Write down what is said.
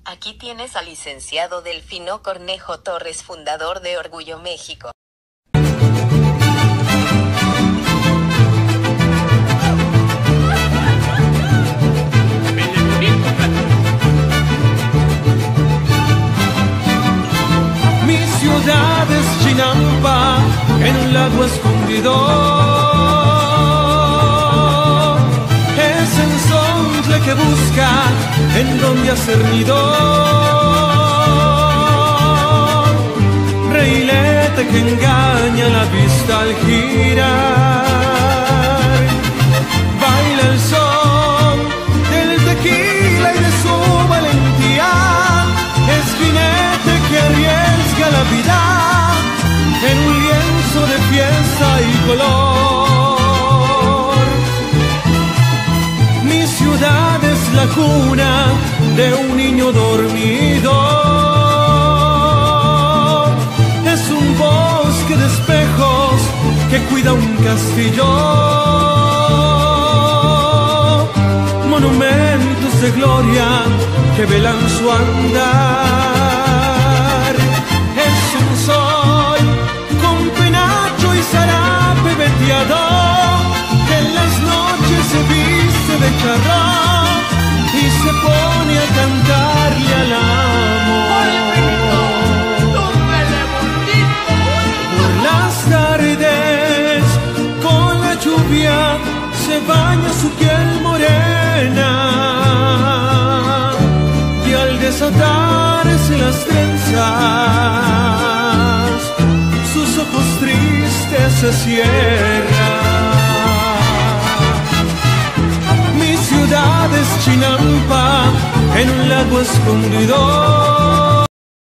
Aquí tienes al licenciado Delfino Cornejo Torres, fundador de Orgullo México. Mi ciudad es Chinampa, en un lago escondido. Es ensontle que busca en donde hacer nido. Reilete que engaña la vista al girar. Baila el son del tequila y de su valentía. Es jinete que arriesga la vida en un lienzo de fiesta y color. Mi ciudad es la cuna de un niño dormido. Es un bosque de espejos que cuida un castillo. Monumentos de gloria que velan su andar. Es un sol con penacho y zarape veteado, que en las noches se viste de charrón y se pone a cantarle al amor. Por las tardes con la lluvia se baña su piel morena, y al desatarse las trenzas sus ojos tristes se cierran. Mi ciudad es Chinampa, en un lago escondido.